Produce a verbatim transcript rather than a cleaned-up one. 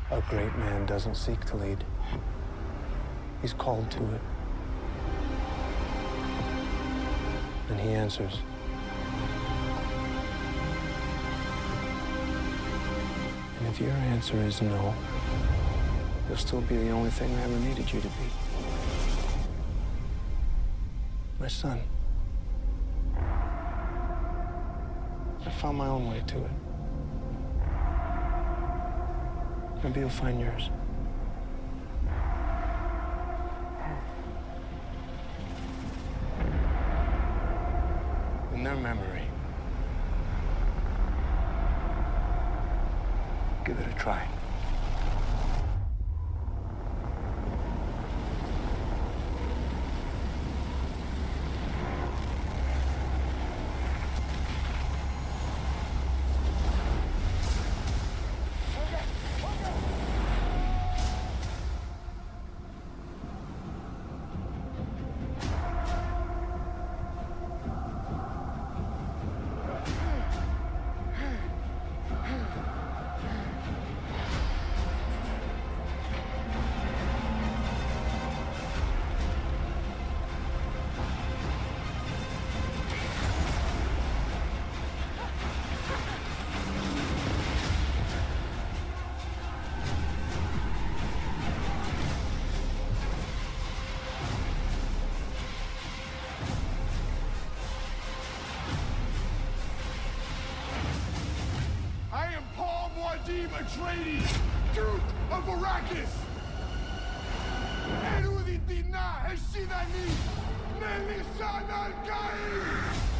A great man doesn't seek to lead. He's called to it. And he answers. And if your answer is no, you'll still be the only thing I ever needed you to be. My son. I found my own way to it. Maybe you'll find yours. In their memory, give it a try. Atreides, Duke of Arrakis! Eru di Dina Heshidani, Melissan al-Gaib!